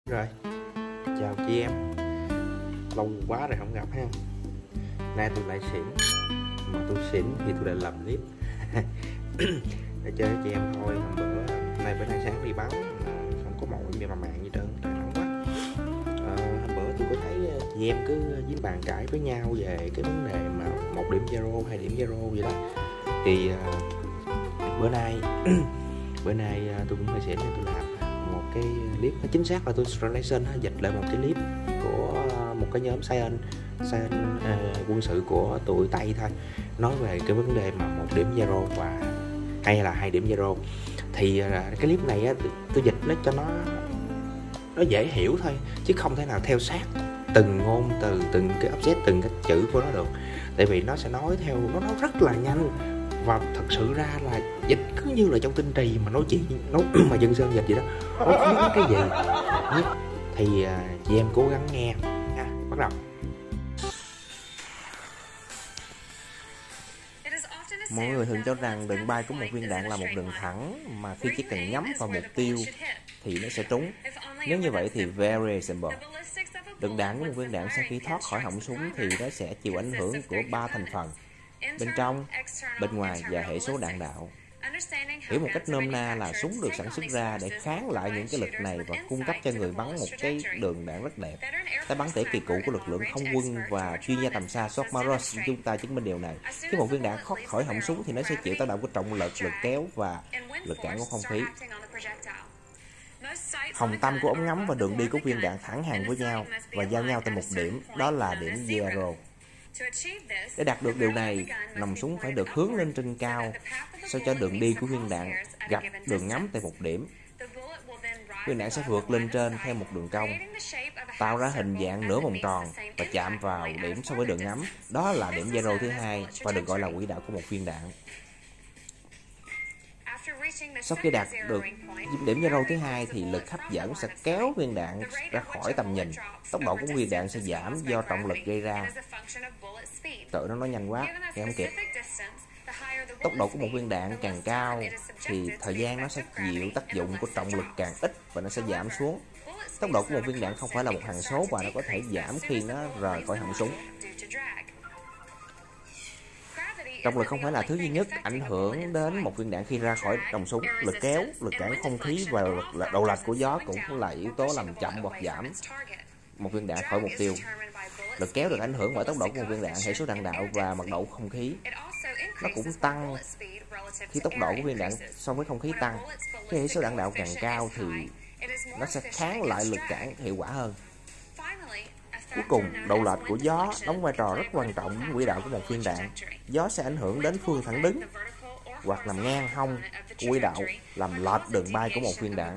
Rồi, chào chị em. Lâu quá rồi không gặp ha. Nay tôi lại xỉn. Mà tôi xỉn thì tôi lại làm clip để chơi với chị em thôi. Bữa nay sáng đi báo mà không có mồi mà mạng gì trơn, trời nóng quá. Hôm bữa tôi có thấy chị em cứ dính bàn cãi với nhau về cái vấn đề mà 1 điểm zero, 2 điểm zero gì đó. Thì bữa nay tôi cũng hơi xỉn nên tôi làm một cái clip, chính xác là tôi translation dịch lại một cái clip của một cái nhóm Science quân sự của tụi Tây thôi, nói về cái vấn đề mà 1 điểm zero và hay là 2 điểm zero. Thì cái clip này á, tôi dịch nó cho nó dễ hiểu thôi, chứ không thể nào theo sát từng ngôn từ, từng cái object, từng cái chữ của nó được, tại vì nó sẽ nói theo nó rất là nhanh. Và thật sự ra là dịch cứ như là trong tinh trì mà nói chuyện nó mà dân sơn dịch vậy đó, nó không biết cái gì. Thì chị em cố gắng nghe nha. Bắt đầu. Mọi người thường cho rằng đường bay của một viên đạn là một đường thẳng mà khi chỉ cần nhắm vào mục tiêu thì nó sẽ trúng. Nếu như vậy thì very simple. Đường đạn của một viên đạn sau khi thoát khỏi họng súng thì nó sẽ chịu ảnh hưởng của 3 thành phần: bên trong, bên ngoài và hệ số đạn đạo. Hiểu một cách nôm na là súng được sản xuất ra để kháng lại những cái lực này và cung cấp cho người bắn một cái đường đạn rất đẹp. Tay bắn tỉa kỳ cựu của lực lượng không quân và chuyên gia tầm xa Scott Maros chúng ta chứng minh điều này. Khi một viên đạn thoát khỏi họng súng thì nó sẽ chịu tác động của trọng lực, lực kéo và lực cản của không khí. Hồng tâm của ống ngắm và đường đi của viên đạn thẳng hàng với nhau và giao nhau tại một điểm, đó là điểm zero. Để đạt được điều này, nòng súng phải được hướng lên trên cao sao cho đường đi của viên đạn gặp đường ngắm tại một điểm. Viên đạn sẽ vượt lên trên theo một đường cong, tạo ra hình dạng nửa vòng tròn và chạm vào điểm so với đường ngắm. Đó là điểm zero thứ hai và được gọi là quỹ đạo của một viên đạn. Sau khi đạt được điểm zero thứ hai thì lực hấp dẫn sẽ kéo viên đạn ra khỏi tầm nhìn. Tốc độ của viên đạn sẽ giảm do trọng lực gây ra. Tự nó nói nhanh quá, nghe không kịp. Tốc độ của một viên đạn càng cao thì thời gian nó sẽ chịu tác dụng của trọng lực càng ít và nó sẽ giảm xuống. Tốc độ của một viên đạn không phải là một hằng số và nó có thể giảm khi nó rời khỏi họng súng. Trọng lực không phải là thứ duy nhất ảnh hưởng đến một viên đạn khi ra khỏi nòng súng. Lực kéo, lực cản không khí và độ lệch của gió cũng là yếu tố làm chậm hoặc giảm một viên đạn khỏi mục tiêu. Lực kéo được ảnh hưởng bởi tốc độ của một viên đạn, hệ số đạn đạo và mật độ không khí. Nó cũng tăng khi tốc độ của viên đạn so với không khí tăng. Khi hệ số đạn đạo càng cao thì nó sẽ kháng lại lực cản hiệu quả hơn. Cuối cùng, độ lệch của gió đóng vai trò rất quan trọng với quỹ đạo của một viên đạn. Gió sẽ ảnh hưởng đến phương thẳng đứng hoặc nằm ngang hông của quỹ đạo, làm lệch đường bay của một viên đạn.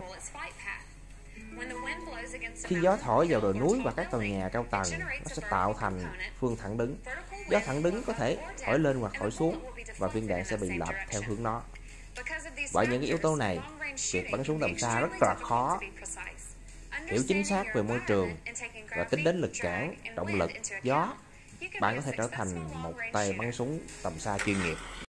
Khi gió thổi vào đồi núi và các tòa nhà cao tầng, nó sẽ tạo thành phương thẳng đứng. Gió thẳng đứng có thể thổi lên hoặc thổi xuống và viên đạn sẽ bị lệch theo hướng nó. Bởi những cái yếu tố này, việc bắn súng tầm xa rất là khó. Hiểu chính xác về môi trường và tính đến lực cản, trọng lực, gió, bạn có thể trở thành một tay bắn súng tầm xa chuyên nghiệp.